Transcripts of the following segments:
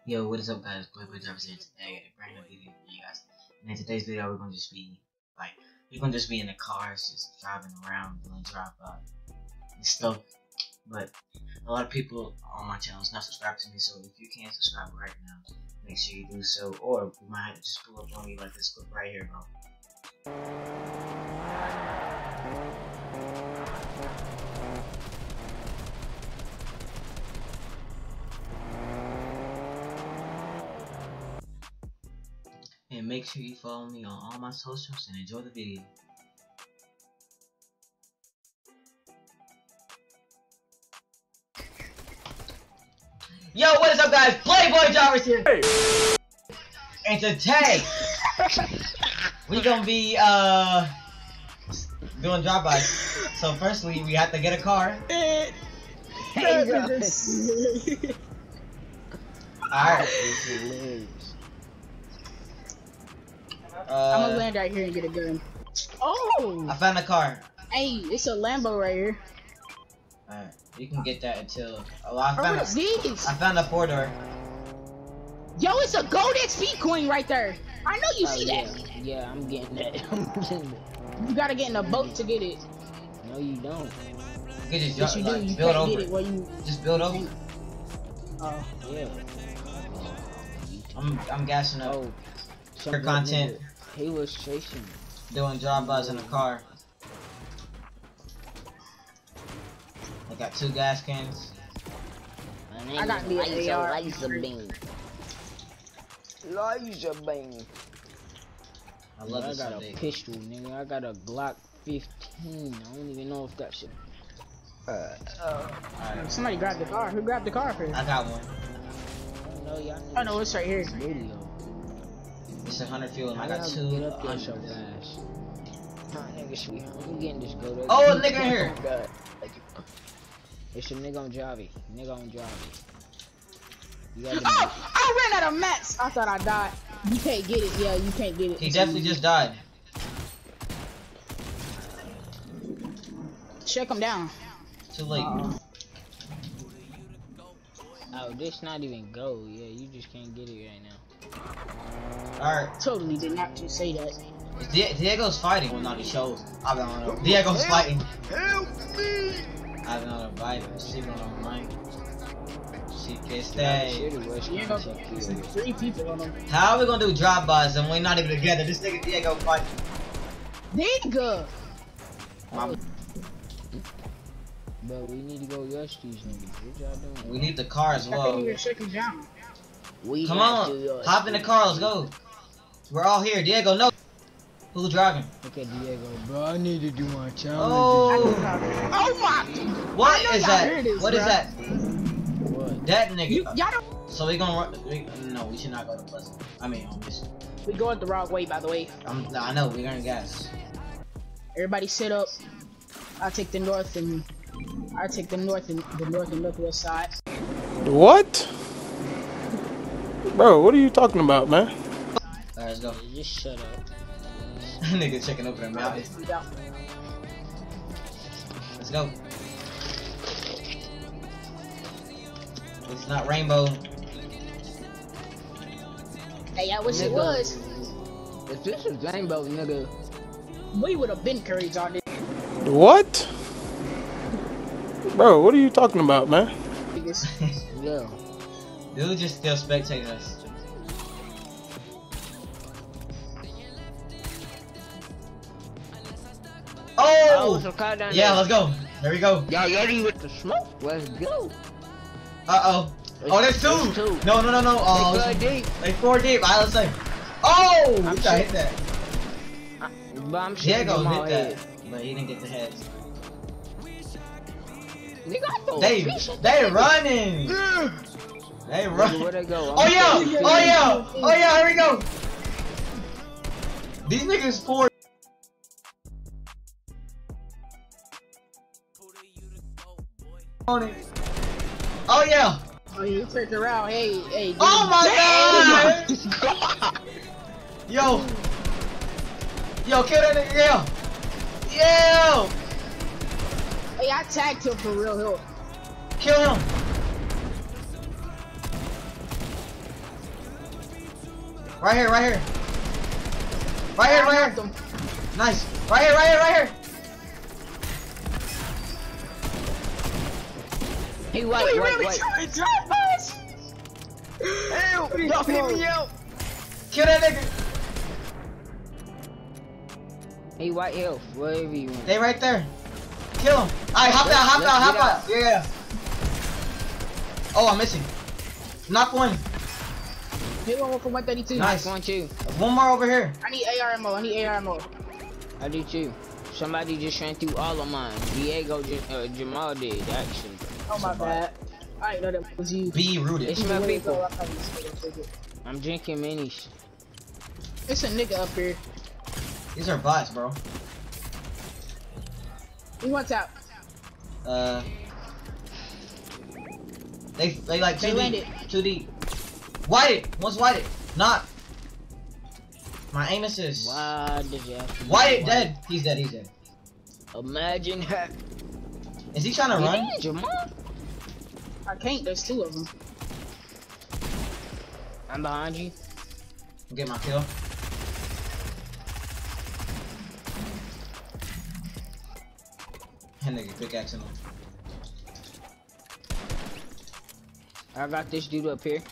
Yo, what is up, guys? Playboy Jarvis here today. A brand new video for you guys. And in today's video, we're gonna just be in the cars, just driving around, doing drive-by and stuff. But a lot of people on my channel is not subscribed to me, so if you can't subscribe right now, make sure you do so. Or we might have to just pull up on you like this clip right here, bro. And make sure you follow me on all my socials and enjoy the video. Yo, what is up, guys? Playboy Jarvis here. Hey. And today we gonna be doing drive-bys. So firstly, we have to get a car. Alright. I'm gonna land right here and get a gun. Oh! I found a car. Hey, it's a Lambo right here. Alright, you can get that until. Oh, I these? found a 4-door. Yo, it's a gold XP coin right there. I know you see that. Yeah, I'm getting that. You gotta get in a boat to get it. No, you don't. You can just Yes, you do. You build can't over get it. it while you. Just build over. Oh. Yeah. I'm gassing up. Oh. For content. He was chasing me. Doing drive-bys in the car. I got 2 gas cans. I got the AR. Laser beam. Laser beam. I love this. I got a pistol, nigga. I got a Glock 15. I don't even know if that shit. Alright. Somebody grabbed the car. Who grabbed the car for you? I got one. Oh no, it's right here. It's 100 fuel and I got 2. Get up there so fast. I'm getting this go there. Oh, a nigga in here. It's a nigga on Javi. Nigga on Javi. Oh! I ran out of mats. I thought I died. You can't get it. Yeah, you can't get it. He definitely just died. Check him down. Too late. Oh, this not even go. Yeah, you just can't get it right now. Alright. Totally did not just say that. Diego's fighting. Well, not he shows. I don't know. Diego's fighting. Help me! I don't know. Right. She going on mine. She can stay. Diego, 3 people on him. How are we gonna do drive-bys and we're not even together? This nigga Diego fighting. Nigga! But we need to go rush these niggas. What y'all doing? We need the car as I well. can't even check him down. Come on, hop in the car, let's go. We're all here. Diego, no. Who's driving? Okay, Diego, bro, I need to do my challenge. Oh, Oh my! what is that? What is that? What? That nigga. Y'all don't. So we gonna run? No, we should not go to Pleasant. I mean, on this. We going the wrong way, by the way. I know we're gonna gas. Everybody sit up. I'll take the north and northwest side. What? Bro, what are you talking about, man? Alright, let's go. Just shut up. Nigga checking over the mountain. Let's go. It's not rainbow. Hey, I wish it was. If this was rainbow, nigga, We would have been courage on this. What? Bro, what are you talking about, man? yeah. Dude just still spectating us. Oh! Yeah, let's go. There we go. Y'all ready with the smoke? Let's go. Uh-oh. Oh, there's 2! No. Oh, they 4 deep. They 4 deep. Alright, let's say. Oh! I'm We gotta hit that. But I'm sure Diego hit that. But he didn't get the heads. They running! They running! Where they go? Oh yeah! Here we go! These niggas 4. Oh yeah! Oh, you turned around. Hey. Oh my god! Yo, kill that nigga! Yeah! Hey, I tagged him for real help. Kill him! Right here, right here. Right here, right here. Nice. Right here, right here, right here. He white, He white, really white. trying to drop us. Help! Don't hit me out. Kill that nigga. He white health, wherever you want. They right there. Kill him. Alright, hop out, hop Let's out, hop get out. Yeah. Oh, I'm missing. Knock one. Hit one for 132. Nice. One, two. One more over here. I need AR ammo. I need AR ammo. I do too. Somebody just ran through all of mine. Diego, Jamal did, actually. Oh my bad. I didn't know that was you. Be rooted. It's my people. It's I'm drinking minis. a nigga up here. These are bots, bro. He wants out. They like They 2 landed. deep. 2 deep. Whited. One's whited. Knock. My aim assist. Why did you have to be Whited dead. He's dead. He's dead. Imagine her. Is he trying to run? Yeah, Jamal. I can't. There's 2 of them. I'm behind you. Get my kill. That nigga pickaxing him. I got this dude up here.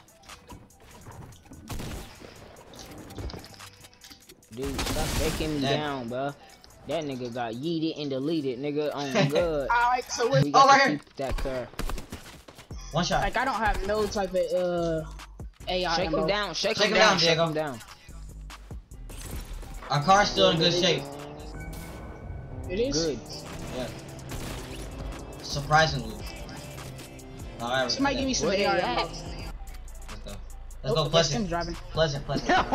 Dude, stop breaking me Dead. down, bro. That nigga got yeeted and deleted, nigga. On good. Alright, so we're We got right to here. keep that car. One shot. like I don't have no type of AI Shake ammo. him down, shake Shake him him down, down, shake Diego. him down. Our car's still in good shape. It is. Good. Yeah. Surprisingly. Alright. Somebody give me some Where they AR at? ammo. Let's go. Let's Oh, go that's Pleasant. him driving. Pleasant, Pleasant. No!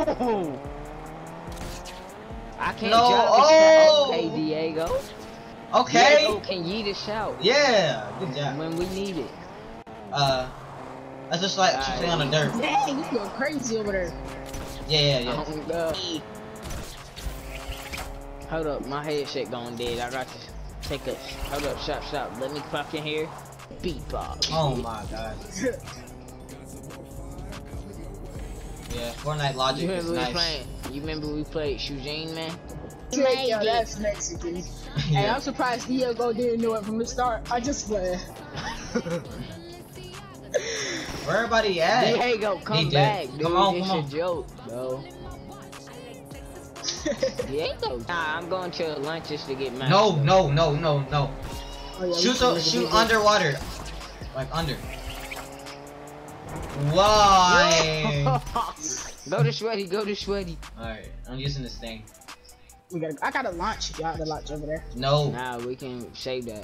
I can't No, drive this oh! car. Okay, Diego. Okay. Diego can yeet us out Yeah. Good job. when we need it. That's just like shooting on the dirt. Dang, you going crazy over there. Yeah, yeah, yeah. Oh, God. Hold up, my headset going dead. I got to take a. Hold up, stop. Let me clock in here. Beatbox. Oh my god. Yeah, Fortnite logic You is remember we nice. playing? You remember we played Shujin, man? Yeah, that's Mexican. Hey, Yeah. I'm surprised Diego didn't know it from the start. I just played. Where everybody at? Diego, come did. back, dude. Come on, It's come a on. joke, bro. Diego. Nah, I'm going to Atlantis to get mad. No. Oh, yeah, Shoot underwater. Like under. Why? Go to Sweaty, go to Sweaty. Alright, I'm using this thing. I gotta launch. Y'all the launch over there. No. Nah, we can save that.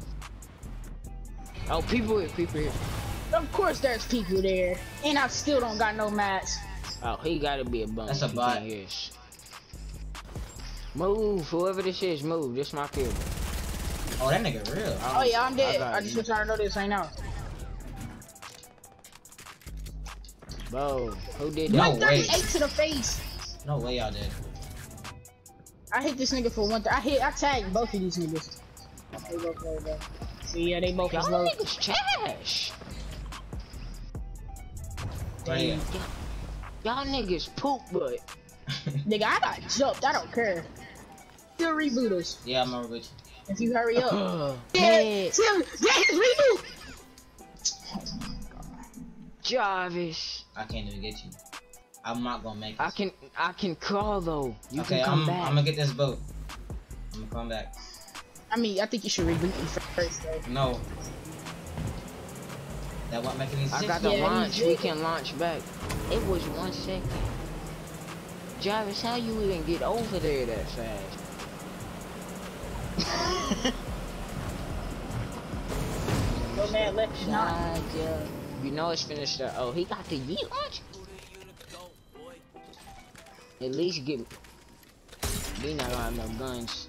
Oh, people here. Of course, there's people there, and I still don't got no mats. Oh, he gotta be a bum. That's a if he bot. can't hear us. Move, whoever this is, move. This my kill. Oh, that nigga real. Oh yeah, I'm dead. got I just you. was trying to know this right now. Bro, who did No that? way. 138 to the face. No way y'all did. I hit this nigga for 1. I tagged both of these niggas. They both low, bro. See, yeah, they both is Y'all low. niggas trash. Right here. Y'all niggas poop, but Nigga, I got jumped. I don't care. Still reboot us Yeah, I'm over with you. if you hurry up. man, Still, reboot. Jarvis. I can't even get you. I'm not gonna make I it. can crawl though. You Okay, can come I'm back. gonna get this boat. I'm gonna come back. I mean, I think you should reboot me first, though. No. That won't make any sense. I got the Yeah, launch. you We did. can launch back. It was 1 second. Jarvis, how you even get over there that fast? No man left behind. You know it's finished. Oh, he got the yeet launch. At least get. We not gonna have no guns.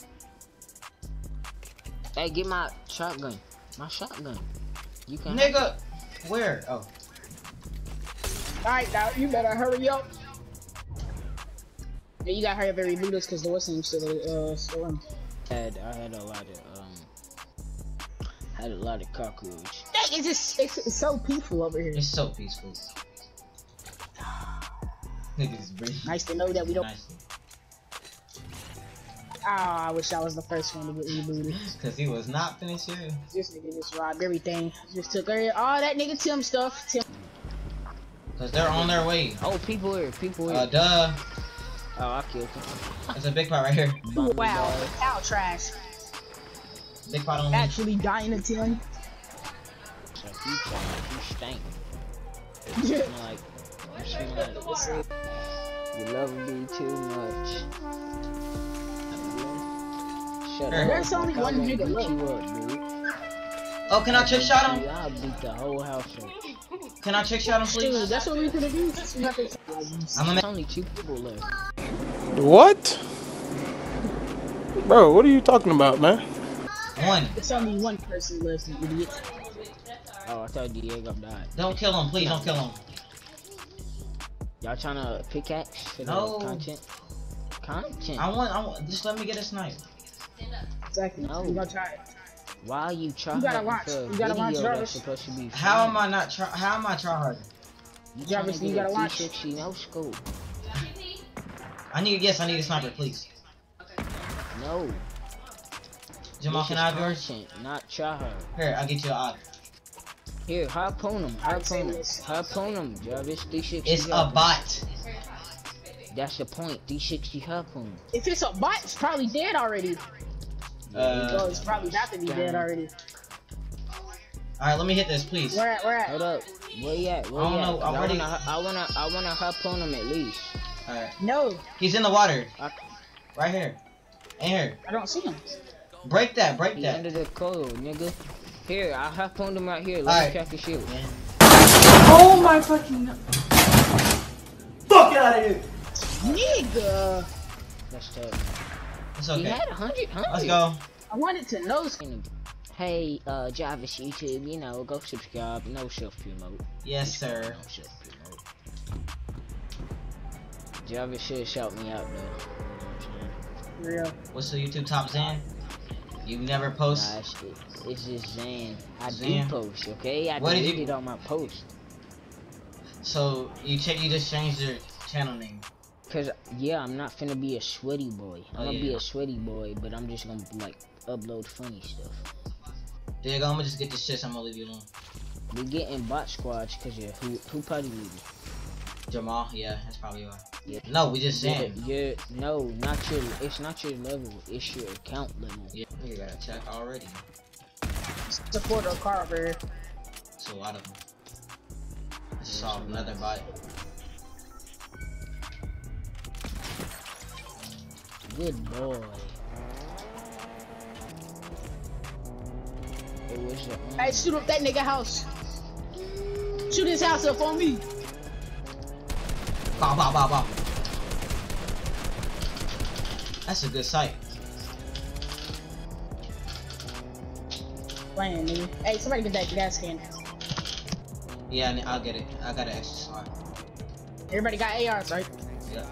Hey, get my shotgun. My shotgun. You can. Nigga, where? Oh, Alright, now you better hurry up. Yeah, you gotta hurry up and reboot us because the what's name still storm. I had a lot of cockroach. Dang, it's so peaceful over here. it's so peaceful. Niggas breathing. Nice to know that we don't. Nice. Ah, I wish I was the first one to get rebooted. Cause he was not finished here. This nigga just robbed everything. Just took all that nigga Tim stuff. Tim. Cause they're on their way. Oh, people here. People here. Duh. Oh, I killed him. There's a big pot right here. Wow, cow trash. Big pot on me. Actually dying to Tim. You stank. Yeah. Like, you love me too much. Shut up. There's only Like, one I won't nigga beat left. you up, dude. Oh, can I trick shot him? I'll beat the whole house up. Can I trick shot him, Dude, please? that's what we could have used. I'm gonna There's only 2 people left. What? Bro, what are you talking about, man? one. There's only one person left, you idiot. Oh, I thought Diego died. Don't kill him, please. Don't kill him. Y'all trying to pickaxe for the No. content? Content? I want. Just let me get a snipe. Exactly. No. We gonna try it. Why are you trying gotta to watch. for a You gotta watch, video Jarvis. that's supposed to be How fun? am I not try? How am I try harder? You Jarvis, trying to you get gotta a watch. 360 no scope. I need a sniper, please. No. Jamal, This can is I have yours? content, not try hard. Here, I'll get you an eye. Here, harpoon him, harpoon him, harpoon him, Jarvis. 360 It's a harpoon. bot. That's the point. 360 harpoon. If it's a bot, it's probably dead already. So it's probably about to be dead already. All right, let me hit this, please. Where at? Where Hold at? up. Where you at? Where I don't you at? know, 'Cause I'm ready. I wanna harpoon him at least. All right, No, he's in the water. I- Right here. In here. I don't see him. Break that. Break He that. under the coil, nigga. Here, I harpooned him right here. Let Alright. me crack the shield. Oh my fucking. Fuck out of here! Nigga, That's tough. It's He okay. had 100. Let's go. I wanted to know. Hey, Jarvis YouTube, you know, go subscribe. No self-promote. Yes, sir. No self-promote. Jarvis should shout me out though. Real. What's the YouTube top Zan? You never post. Nah, it's just Zan. I Zan. do post, okay? I What did you- deleted all my posts. So you just changed your channel name. Cause yeah, I'm not finna be a sweaty boy. I'm Oh, gonna be yeah. a sweaty boy, but I'm just gonna like upload funny stuff. There you go. I'm gonna just get this shit. So I'm gonna leave you alone. We getting bot squads cause yeah, who party leader? Jamal. Yeah, that's probably why. Yeah. No, we just saying. No, not your. It's not your level. It's your account level. Yeah, you got a check already. Support a car over here. It's a lot of them. I just saw another bot. Good boy. It was your Hey, shoot up that nigga house. Shoot his house up on me. Bow, bow, bow, bow. That's a good sight. Playing, nigga. Hey, somebody get that gas can. Yeah, I'll get it. I got an extra slot. Everybody got ARs, right? Yeah.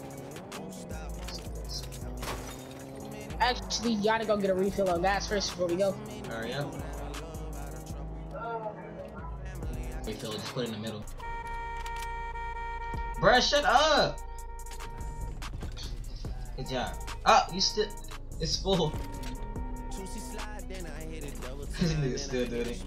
Actually, you gotta go get a refill of gas first before we go. Hurry up. Refill it. Just put it in the middle. Bruh, shut up! Good job. Oh, you still... It's full. This nigga still doing it.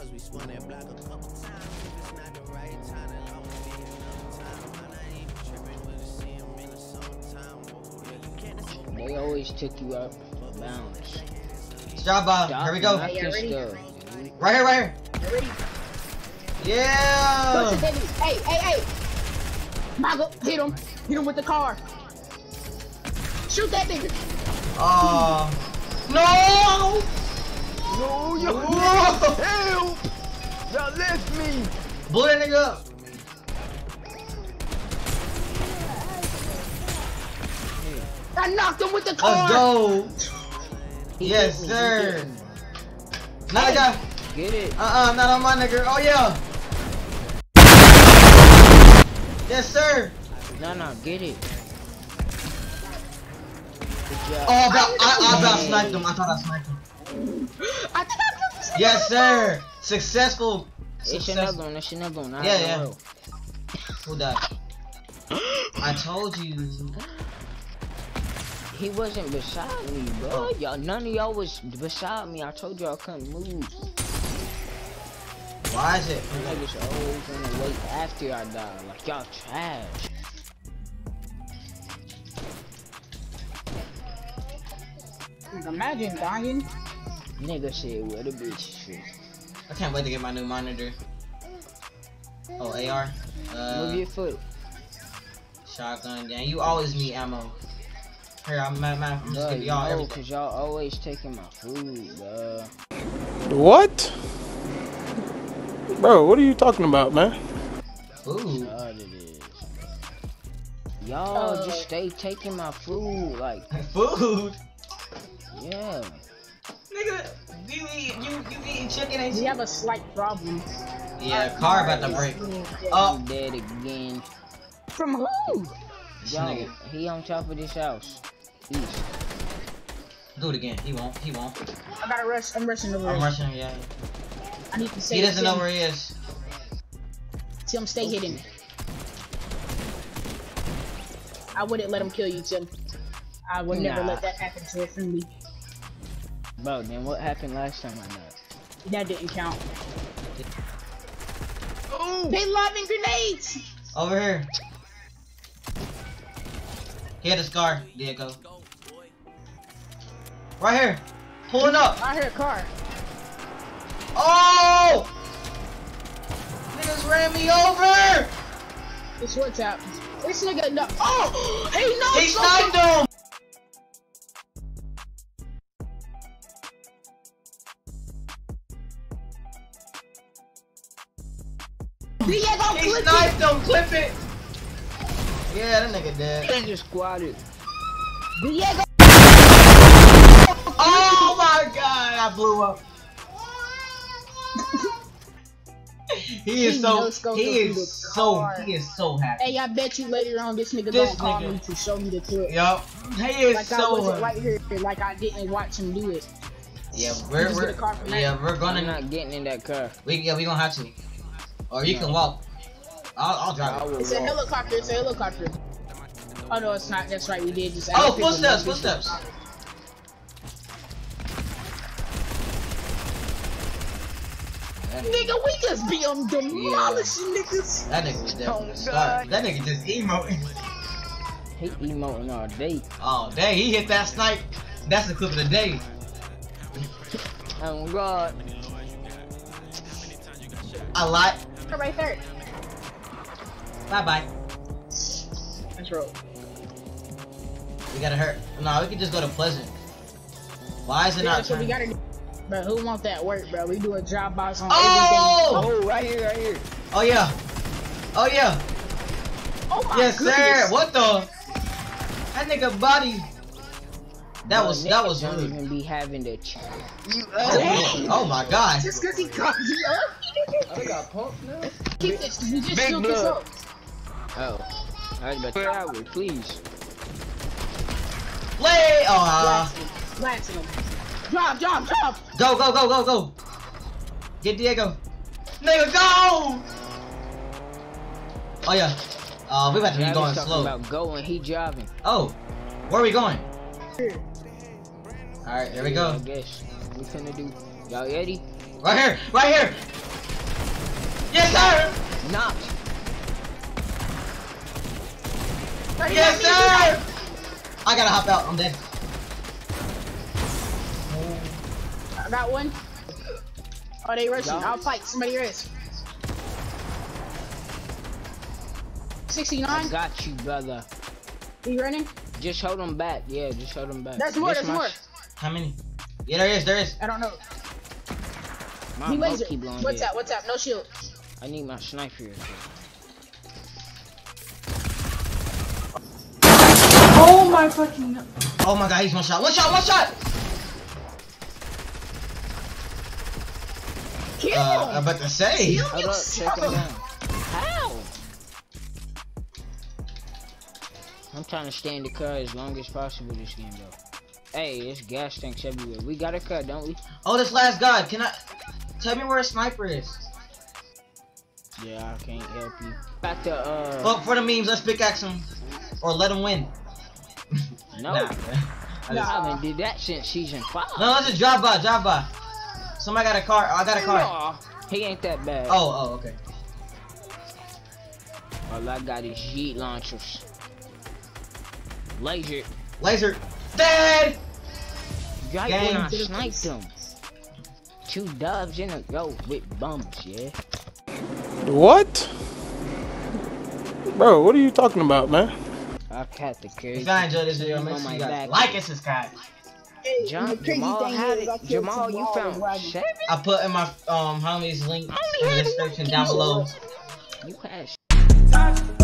They always took you out of bounds. Drop by. Stop, Here we go. not Hey, this ready? stuff. Right here, right here. You ready? Yeah! Push it, baby. Hey, hey, hey! Mago, hit him. Hit him with the car. Shoot that nigga. No! No, yo! Whoa! Help! Y'all left me! Blow that nigga up! I knocked him with the car. Let's go! He Yes, hit me, he sir! hit me. Another guy! Get it. I'm not on my nigga. Oh, yeah! Yes, sir! No, get it. Good job. Oh, I about sniped him. I thought I sniped him. I think I killed this nigga. Yes, sir! Successful! It's another one. It's another one. Yeah, yeah. Who died? I told you. He wasn't beside me, bro. Y'all, none of y'all was beside me. I told y'all I couldn't move. Why is it? Niggas always gonna wait after I die. Like y'all trash. Imagine dying. Nigga said where the bitch shit. I can't wait to get my new monitor. Oh, AR. Move your foot. Shotgun. Damn, you always need ammo. Here, I'm just Bro, giving y'all no, everything. cause y'all always taking my food, bro. What? Bro, what are you talking about, man? Ooh. God, it is. Y'all just stay taking my food, like, Food? yeah. Nigga, you eating chicken and We shit? have a slight problem. Yeah, car about to break. I'm Oh, dead again. From who? this Yo, nigga. he on top of this house. East. Do it again. He won't. He won't. I gotta rush. I'm rushing over. I'm here. rushing. Yeah. I need to save He doesn't know Tim. where he is. Tim, stay hidden. I wouldn't let him kill you, Tim. I would never Nah. let that happen to a friendly. Bro, then what happened last time I know? That didn't count. They lobbing grenades! Over here. He had a scar, Diego. Right here. Pulling up. I heard a car. Oh! Niggas ran me over! It's what's up. This nigga no. Oh! He knows He sniped him! Diego, He clip it! sniped him! Clip it! Yeah, that nigga dead. He just squatted. Diego! Oh my god! I blew up. He is so he is so happy. Hey, I bet you later on this nigga This gonna call nigga. me to show me the clip. Yup. He is Like I so wasn't happy. right here, like I didn't watch him do it. Yeah, Just we're get a car from yeah, that. we're I'm gonna not getting in that car. we gonna have to. Or you No. can walk. I'll drive I it. will It's a walk. helicopter, it's a helicopter. Oh no, it's not, that's right, we did just Oh, footsteps. Nigga, we just be demolishing niggas. That nigga was dead from the start. That nigga just emoting. He emoting all day. Oh, dang, he hit that snipe. That's the clip of the day. Oh god. A lot. Right there. Bye bye. Control. We gotta hurt. No, we can just go to Pleasant. Why is it Yeah, not that's what we turning? gotta do. Bro, who want that work, bro? We do a job box on Oh! Oh, right here, right here. Oh yeah. Oh yeah. everything. Oh my Yes, goodness. sir. What the? That nigga body. That Bro, was niggas don't rude. even be having the Oh my god. Just cause he called you up. I got pumped now. Keep this, you just Big killed this blood. up. Oh. I was about to get out with, please. Play. Blasting him. Drop. Go. Get Diego. Nigga, go. Oh yeah. We about to be Travis going talking slow. about going, he driving. Oh, where are we going? All right, there we I go. guess. We finna do. Y'all ready? Right here. Yes, sir. Knocked. Yes, sir. I gotta hop out. I'm dead. I got one. Oh, they rushing. Y'all- I'll fight. Somebody rush. I 69. got you, brother. He running? Just hold him back. Yeah, just hold him back. There's more. This There's more. How many? Yeah, there is. I don't know. My He remote laser. keep blowing What's dead. that? What's that? No shield. I need my sniper here. Oh my fucking. Oh my god, he's one shot. One shot. Kill I'm him. about to say. Kill Hold up, check him yourself. down. How? I'm trying to stay in the car as long as possible this game though. Hey, it's gas tanks everywhere. We got a car, don't we? Oh, this last guy. Can I tell me where a sniper is? Yeah, I can't help you. Got the Well, for the memes, let's pickaxe him. or let them win. No. Nah, I haven't did that since season 5. No, let's just drive by, drive by. Somebody got a car. I got a car. Aw, he ain't that bad. Oh, okay. All I got is yeet launchers. Laser. Dead! Right Gang. when I sniped them. 2 doves in a row with bums, yeah. What? Bro, what are you talking about, man? I got the carry. If y'all enjoyed this video, make sure you guys like and subscribe. Hey, John, the crazy Jamal thing had is, I it. killed Jamal, you Jamal found and 7? I put in my homies link in the description down below. You had